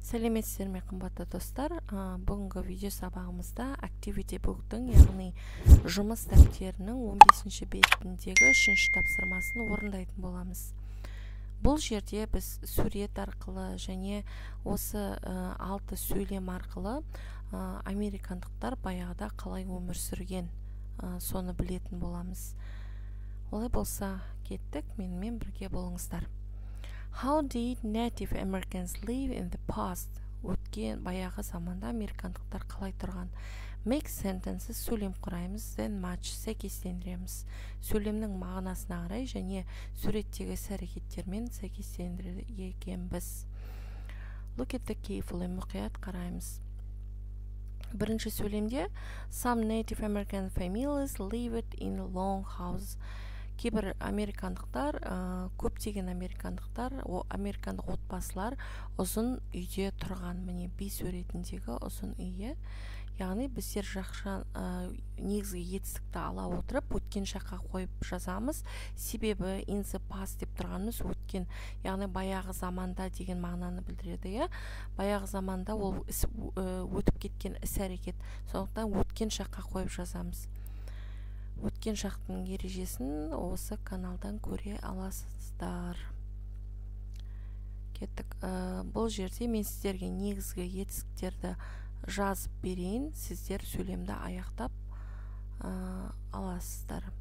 Сәлеметсіздер ме қымбатты достар. Бүгінгі видео сабағымызда Activity Book'тың, яғни жұмыс дәптерінің 15-ші бетіндегі 3-ші тапсырмасын орындайтын боламыз. Бұл жерде біз сурет арқылы және осы 6 сөйлем арқылы американдықтар баяғыда қалай өмір сүрген соны білетін боламыз. Олай болса кеттік, менімен бірге болыңыздар. How did Native Americans live in the past? Өткен баяғы заманда американдықтар қалай тұрған? Make sentences сөйлем құраймыз, then match сәйкестендіреміз. Сөйлемнің мағынасына қарай және суреттегі іс-әрекеттермен сәйкестендіргенбіз. Look at the carefully, мұқият қараймыз. Бірінші сөйлемде Some Native American families lived in long houses. Кейбір американдықтар, көптеген американдықтар, американдық отбасылар ұзын үйде тұрған. Міне B суретіндегі ұзын үйе. Яғни біздер жақша негізгі етістікті ала отырып, өткен шаққа қойып жазамыз. Себебі in the past деп тұрғанымыз өткен, яғни баяғы заманда деген мағынаны білдіреді. Баяғы заманда ол өтіп кеткен іс-әрекет. Сондықтан өткен шаққа қойып жазамыз. Өткен шақтың ережесін осы каналдан көре аласыздар. Кеттік. Бұл жерде мен сіздерге негізгі етістіктерді жазып берейін. Сіздер сөйлемді аяқтап аласыздар.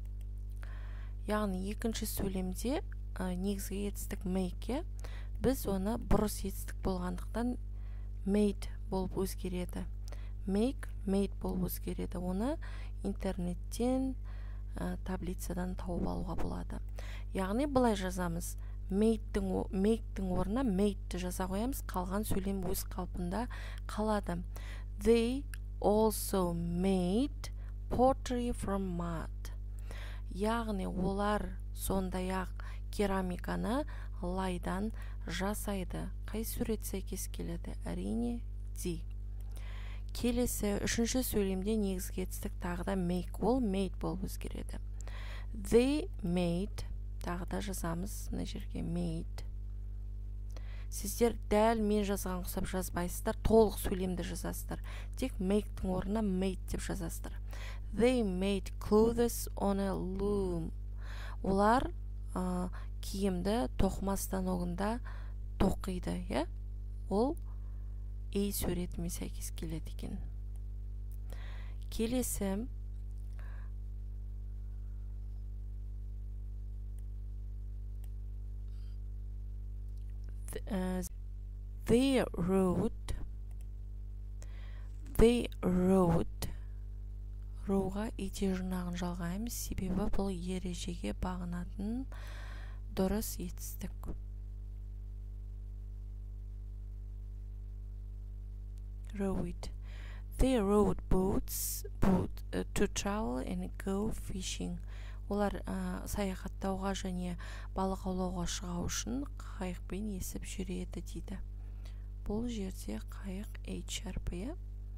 Яғни екінші сөйлемде негізгі етістік make, біз оны бұрыс етістік болғандықтан made болып өзгереді. Make, made болып өзгереді. Оны интернеттен, таблицадан тауып алуға болады. Яғни былай жазамыз. Make-тің орнына made-ті жаза қоямыз, қалған сөйлем өз қалпында қалады. They also made pottery from mud. Яғни олар сондай-ақ керамиканы лайдан жасайды. Қай сурет сәйкес келеді? Әрине D. Келесі үшінші сөйлемде негізгі етістік тағы да make, ол made болып өзгереді. They made, тағы да жазамыз, мына жерге made. Сіздер дәл мен жазған құсап жазбайсыздар, толық сөйлемді жазасыздар. Тек make-тің орнына made деп жазасыздар. They made clothes on a loom. Олар киімді тоқыма станогында тоқиды, ол A суретімен сәйкес келеді екен. Келесі They rode. Роуға ите жұрнағын жалғаймыз, себебі бұл ережеге бағынатын дұрыс етістік. Rowed. They rowed boats to travel and go fishing. Олар саяхаттауға және балық аулауға шығу үшін қайықпен есіп жүреді дейді. Бұл жерде қайық H әрпі.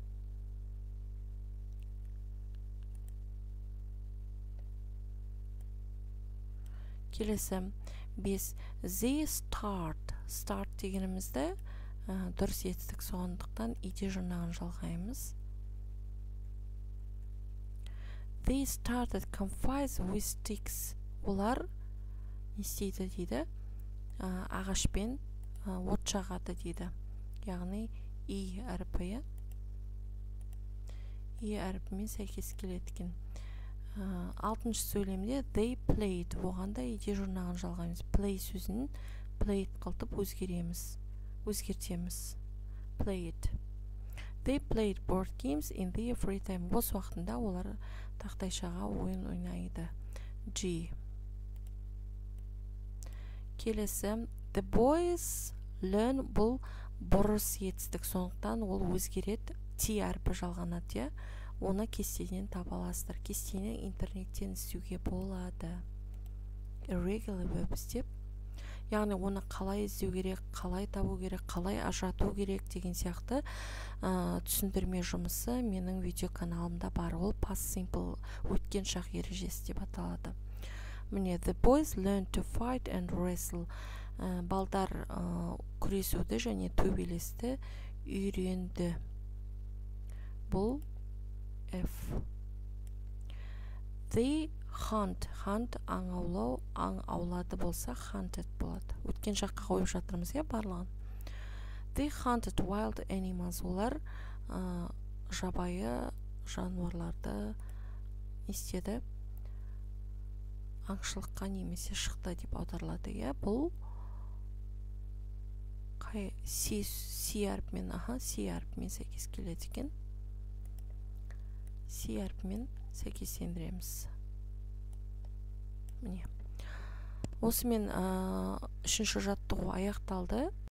Келесі 5. They start дегенімізді дұрыс етістік соғандықтан ите жұрнағын жалғаймыз. They started campfires with sticks. Олар не істейді дейді? Ағашпен от жағады дейді. Яғни E әрпі. E әрпімен сәйкес келеткен. 6-шы сөйлемде they played. Оғанда ите жұрнағын жалғаймыз. Play сөзін played қылтып өзгертеміз. Played. They played board games in their free time. Бос уақытында олар тақтайшаға ойын ойнайды. G. Келесі the boys learn. Бұл бұрыс етістік, сондықтан ол өзгереді. T әрпі жалғанады. Оны кестеден таба аласыздар. Кестені интернеттен іздеуге болады. Irregular verbs деп. Яғни оны қалай іздеу керек, қалай табу керек, қалай ажырату керек деген сияқты түсіндірме жұмысы менің видео каналымда бар. Ол past simple, өткен шақ ережесі деп аталады. Міне, the boys learned to fight and wrestle. балдар күресуді және төбелесті үйренді. Бұл F. They hunt аң аулау, аң аулады болса hunted болады. Өткен жаққа қойып жатырмыз барлығын. They hunted wild animals. Олар жабайы жануарларды істеді, аңшылыққа немесе шықты деп аударылады. Бұл C әрпімен сәйкес келеді екен. C әрпімен сәйкестендіреміз. Міне. Осымен үшінші жаттығу аяқталды.